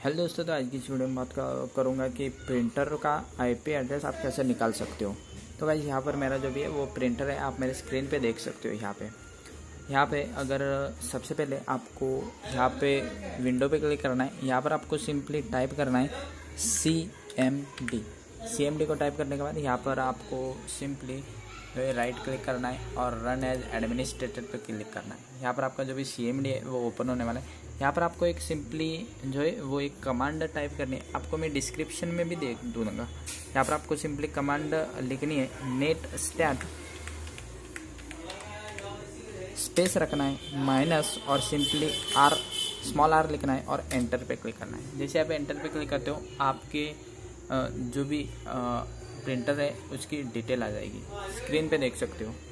Hello दोस्तों, तो आज की इस वीडियो में बात करूँगा कि प्रिंटर का आईपी एड्रेस आप कैसे निकाल सकते हो। तो गाइस यहाँ पर मेरा जो भी है वो प्रिंटर है, आप मेरे स्क्रीन पे देख सकते हो। यहाँ पे अगर सबसे पहले आपको यहाँ पे विंडो पे क्लिक करना है। यहाँ पर आपको सिंपली टाइप करना है CMD को टाइप करने के बाद यहाँ पर आपको सिंपली राइट क्लिक करना है और रन एज एडमिनिस्ट्रेटर पे क्लिक करना है। यहाँ पर आपका जो भी CMD है वो ओपन होने वाला है। यहाँ पर आपको एक सिंपली जो है वो एक कमांड टाइप करनी है, आपको मैं डिस्क्रिप्शन में भी दे दूँगा। यहाँ पर आपको सिंपली कमांड लिखनी है, नेट स्टैट स्पेस रखना है माइनस और सिंपली स्मॉल r लिखना है और एंटर पे क्लिक करना है। जैसे आप एंटर पे क्लिक करते हो आपके जो भी प्रिंटर है उसकी डिटेल आ जाएगी, स्क्रीन पे देख सकते हो।